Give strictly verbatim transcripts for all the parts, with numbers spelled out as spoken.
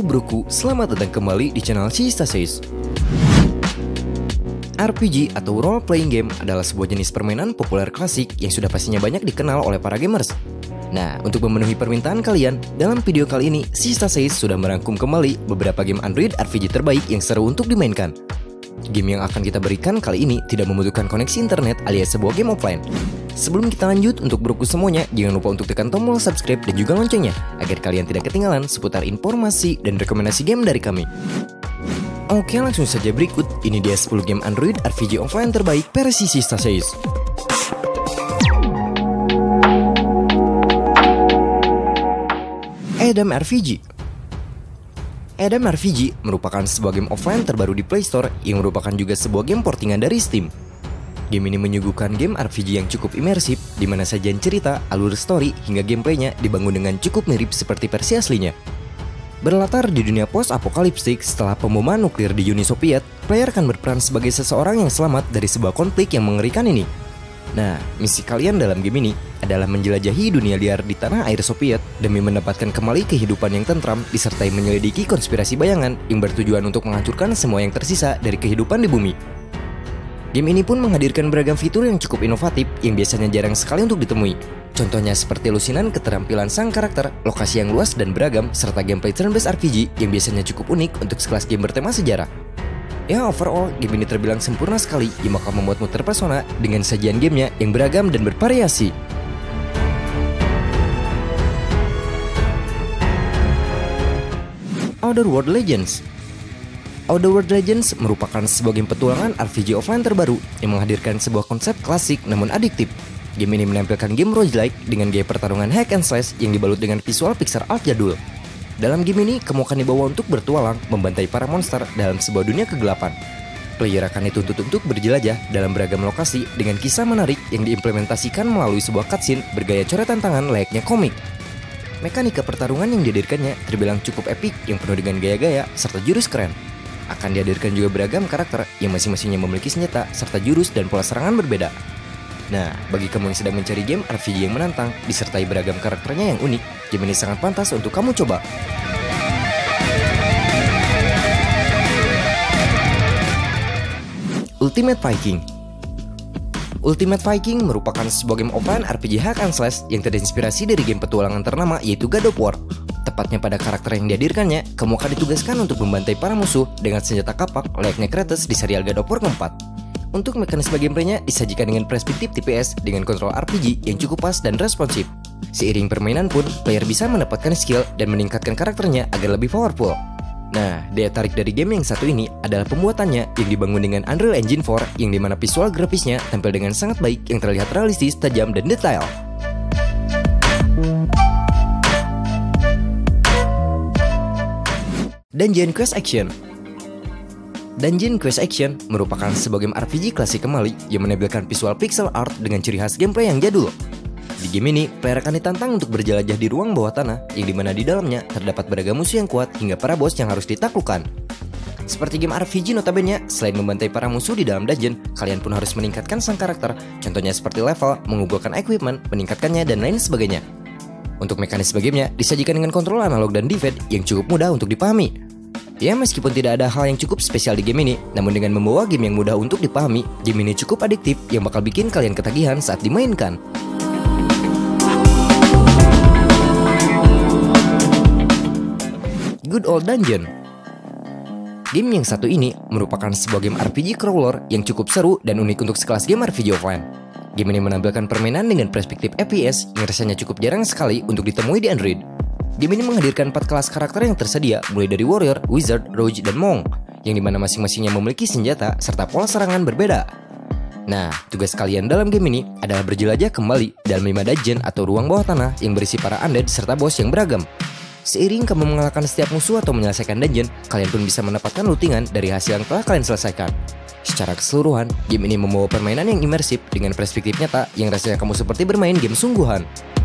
broku, selamat datang kembali di channel Sista Says. R P G atau Role Playing Game adalah sebuah jenis permainan populer klasik yang sudah pastinya banyak dikenal oleh para gamers. Nah, untuk memenuhi permintaan kalian, dalam video kali ini Sista Says sudah merangkum kembali beberapa game Android R P G terbaik yang seru untuk dimainkan. Game yang akan kita berikan kali ini tidak membutuhkan koneksi internet alias sebuah game offline. Sebelum kita lanjut, untuk broku semuanya, jangan lupa untuk tekan tombol subscribe dan juga loncengnya agar kalian tidak ketinggalan seputar informasi dan rekomendasi game dari kami. Oke, langsung saja berikut. Ini dia sepuluh game Android R P G offline terbaik versi Sista Says. Adam R P G. Adam R P G merupakan sebuah game offline terbaru di Play Store yang merupakan juga sebuah game portingan dari Steam. Game ini menyuguhkan game R P G yang cukup imersif, di mana sajian cerita, alur story, hingga gameplaynya dibangun dengan cukup mirip seperti versi aslinya. Berlatar di dunia post-apokaliptik setelah pemboman nuklir di Uni Soviet, player akan berperan sebagai seseorang yang selamat dari sebuah konflik yang mengerikan ini. Nah, misi kalian dalam game ini adalah menjelajahi dunia liar di tanah air Soviet demi mendapatkan kembali kehidupan yang tentram disertai menyelidiki konspirasi bayangan yang bertujuan untuk menghancurkan semua yang tersisa dari kehidupan di bumi. Game ini pun menghadirkan beragam fitur yang cukup inovatif yang biasanya jarang sekali untuk ditemui. Contohnya seperti lusinan keterampilan sang karakter, lokasi yang luas dan beragam, serta gameplay turn-based R P G yang biasanya cukup unik untuk sekelas game bertema sejarah. Ya, overall, game ini terbilang sempurna sekali yang bakal membuatmu terpesona dengan sajian gamenya yang beragam dan bervariasi. Outer World Legends. Outer World Legends merupakan sebuah game petualangan R P G offline terbaru yang menghadirkan sebuah konsep klasik namun adiktif. Game ini menampilkan game roguelike dengan gaya pertarungan hack and slash yang dibalut dengan visual pixel art jadul. Dalam game ini, kamu akan dibawa untuk bertualang membantai para monster dalam sebuah dunia kegelapan. Player akan dituntut untuk berjelajah dalam beragam lokasi dengan kisah menarik yang diimplementasikan melalui sebuah cutscene bergaya coretan tangan layaknya komik. Mekanika pertarungan yang dihadirkannya terbilang cukup epik yang penuh dengan gaya-gaya serta jurus keren. Akan dihadirkan juga beragam karakter yang masing-masingnya memiliki senjata serta jurus dan pola serangan berbeda. Nah, bagi kamu yang sedang mencari game R P G yang menantang disertai beragam karakternya yang unik, game ini sangat pantas untuk kamu coba. Ultimate Viking. Ultimate Viking merupakan sebuah game offline R P G hack and slash yang terinspirasi dari game petualangan ternama yaitu God of War. Tepatnya pada karakter yang dihadirkannya, kamu akan ditugaskan untuk membantai para musuh dengan senjata kapak layaknya Kratos di serial God of War keempat. Untuk mekanisme gameplaynya disajikan dengan perspektif T P S dengan kontrol R P G yang cukup pas dan responsif. Seiring permainan pun, player bisa mendapatkan skill dan meningkatkan karakternya agar lebih powerful. Nah, daya tarik dari game yang satu ini adalah pembuatannya yang dibangun dengan Unreal Engine four yang dimana visual grafisnya tampil dengan sangat baik yang terlihat realistis, tajam, dan detail. Dungeon Quest Action. Dungeon Quest Action merupakan sebuah game R P G klasik kembali yang menampilkan visual pixel art dengan ciri khas gameplay yang jadul. Di game ini, player akan ditantang untuk berjelajah di ruang bawah tanah yang dimana di dalamnya terdapat beragam musuh yang kuat hingga para bos yang harus ditaklukkan. Seperti game R P G notabene, selain membantai para musuh di dalam dungeon, kalian pun harus meningkatkan sang karakter, contohnya seperti level, mengumpulkan equipment, meningkatkannya, dan lain sebagainya. Untuk mekanisme gamenya disajikan dengan kontrol analog dan D-pad yang cukup mudah untuk dipahami. Ya, meskipun tidak ada hal yang cukup spesial di game ini, namun dengan membawa game yang mudah untuk dipahami, game ini cukup adiktif yang bakal bikin kalian ketagihan saat dimainkan. Good Old Dungeon. Game yang satu ini merupakan sebuah game R P G crawler yang cukup seru dan unik untuk sekelas game R P G offline. Game ini menampilkan permainan dengan perspektif F P S yang rasanya cukup jarang sekali untuk ditemui di Android. Game ini menghadirkan empat kelas karakter yang tersedia mulai dari Warrior, Wizard, Rogue, dan Monk yang dimana masing-masingnya memiliki senjata serta pola serangan berbeda. Nah, tugas kalian dalam game ini adalah berjelajah kembali dalam lima dungeon atau ruang bawah tanah yang berisi para undead serta bos yang beragam. Seiring kamu mengalahkan setiap musuh atau menyelesaikan dungeon, kalian pun bisa mendapatkan lootingan dari hasil yang telah kalian selesaikan. Secara keseluruhan, game ini membawa permainan yang imersif dengan perspektif nyata yang rasanya kamu seperti bermain game sungguhan.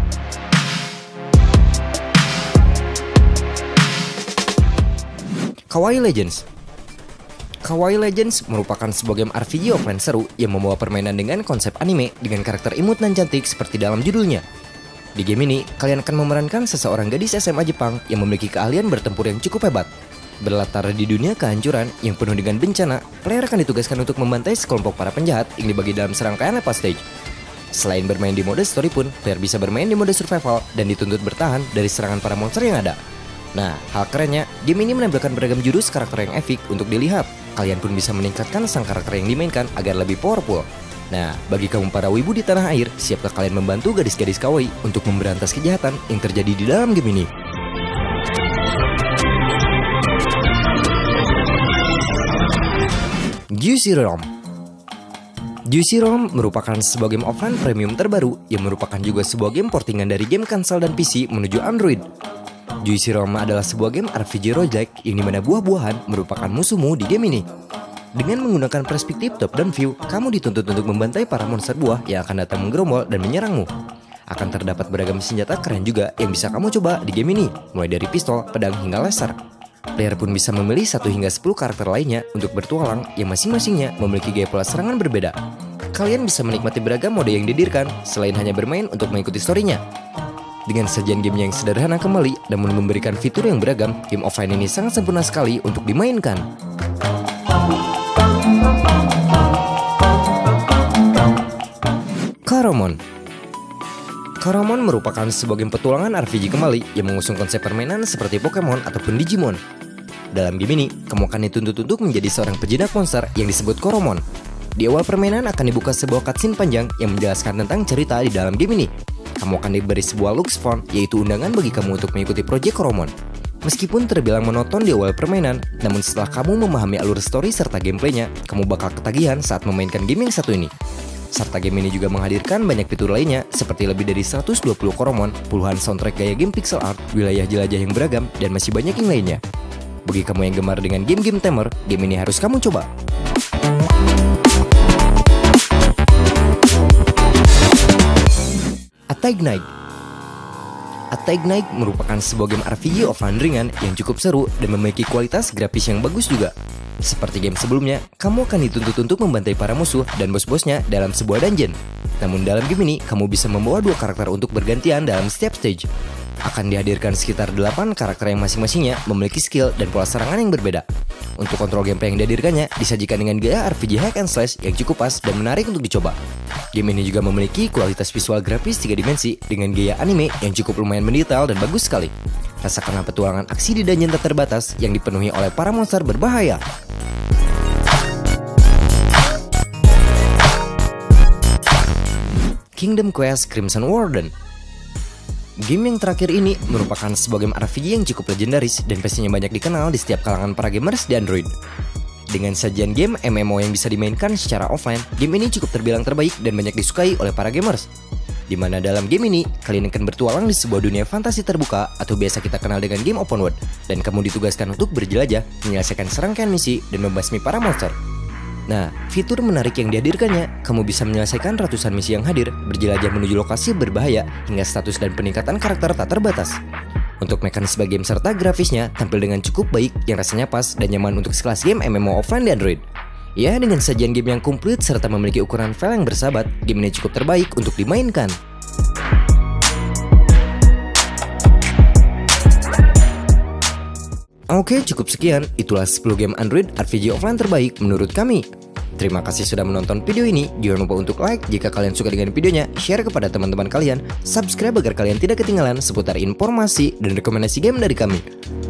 Kawaii Legends. Kawaii Legends merupakan sebuah game R P G offline seru yang membawa permainan dengan konsep anime dengan karakter imut dan cantik seperti dalam judulnya. Di game ini, kalian akan memerankan seseorang gadis S M A Jepang yang memiliki keahlian bertempur yang cukup hebat. Berlatar di dunia kehancuran yang penuh dengan bencana, player akan ditugaskan untuk membantai sekelompok para penjahat yang dibagi dalam serangkaian level stage. Selain bermain di mode story pun, player bisa bermain di mode survival dan dituntut bertahan dari serangan para monster yang ada. Nah, hal kerennya, game ini menampilkan beragam jurus karakter yang epic untuk dilihat. Kalian pun bisa meningkatkan sang karakter yang dimainkan agar lebih powerful. Nah, bagi kamu para wibu di tanah air, siapkah kalian membantu gadis-gadis kawaii untuk memberantas kejahatan yang terjadi di dalam game ini? Juicy ROM. Juicy ROM merupakan sebuah game offline premium terbaru yang merupakan juga sebuah game portingan dari game konsol dan P C menuju Android. Juicy ROM adalah sebuah game R P G roguelike yang dimana buah-buahan merupakan musuhmu di game ini. Dengan menggunakan perspektif top-down view, kamu dituntut untuk membantai para monster buah yang akan datang menggerombol dan menyerangmu. Akan terdapat beragam senjata keren juga yang bisa kamu coba di game ini, mulai dari pistol, pedang, hingga laser. Player pun bisa memilih satu hingga sepuluh karakter lainnya untuk bertualang yang masing-masingnya memiliki gaya pola serangan berbeda. Kalian bisa menikmati beragam mode yang dihadirkan selain hanya bermain untuk mengikuti story-nya. Dengan sajian game yang sederhana kembali namun memberikan fitur yang beragam, game offline ini sangat sempurna sekali untuk dimainkan. Coromon. Coromon merupakan sebuah game petualangan R P G kembali yang mengusung konsep permainan seperti Pokemon ataupun Digimon. Dalam game ini, kamu akan dituntut untuk menjadi seorang pejinak monster yang disebut Coromon. Di awal permainan akan dibuka sebuah cutscene panjang yang menjelaskan tentang cerita di dalam game ini. Kamu akan diberi sebuah Lux Phone, yaitu undangan bagi kamu untuk mengikuti proyek Coromon. Meskipun terbilang monoton di awal permainan, namun setelah kamu memahami alur story serta gameplaynya, kamu bakal ketagihan saat memainkan game yang satu ini. Serta game ini juga menghadirkan banyak fitur lainnya seperti lebih dari seratus dua puluh Coromon, puluhan soundtrack gaya game pixel art, wilayah jelajah yang beragam, dan masih banyak yang lainnya. Bagi kamu yang gemar dengan game-game tamer, game ini harus kamu coba. Attack Knight. Attack Knight merupakan sebuah game R P G offline ringan yang cukup seru dan memiliki kualitas grafis yang bagus juga. Seperti game sebelumnya, kamu akan dituntut untuk membantai para musuh dan bos-bosnya dalam sebuah dungeon. Namun dalam game ini, kamu bisa membawa dua karakter untuk bergantian dalam setiap stage. Akan dihadirkan sekitar delapan karakter yang masing-masingnya memiliki skill dan pola serangan yang berbeda. Untuk kontrol gameplay yang dihadirkannya, disajikan dengan gaya R P G hack and slash yang cukup pas dan menarik untuk dicoba. Game ini juga memiliki kualitas visual grafis tiga dimensi dengan gaya anime yang cukup lumayan mendetail dan bagus sekali. Rasakanlah petualangan aksi di dungeon tak terbatas yang dipenuhi oleh para monster berbahaya. Kingdom Quest Crimson Warden. Game yang terakhir ini merupakan sebuah game R P G yang cukup legendaris dan pastinya banyak dikenal di setiap kalangan para gamers di Android. Dengan sajian game M M O yang bisa dimainkan secara offline, game ini cukup terbilang terbaik dan banyak disukai oleh para gamers. Di mana dalam game ini, kalian akan bertualang di sebuah dunia fantasi terbuka atau biasa kita kenal dengan game open world, dan kamu ditugaskan untuk berjelajah, menyelesaikan serangkaian misi, dan membasmi para monster. Nah, fitur menarik yang dihadirkannya, kamu bisa menyelesaikan ratusan misi yang hadir, berjelajah menuju lokasi berbahaya, hingga status dan peningkatan karakter tak terbatas. Untuk mekanisme game serta grafisnya tampil dengan cukup baik yang rasanya pas dan nyaman untuk sekelas game M M O offline di Android. Ya, dengan sajian game yang komplit serta memiliki ukuran file yang bersahabat, game ini cukup terbaik untuk dimainkan. Oke, cukup sekian. Itulah sepuluh game Android R P G offline terbaik menurut kami. Terima kasih sudah menonton video ini. Jangan lupa untuk like jika kalian suka dengan videonya, share kepada teman-teman kalian, subscribe agar kalian tidak ketinggalan seputar informasi dan rekomendasi game dari kami.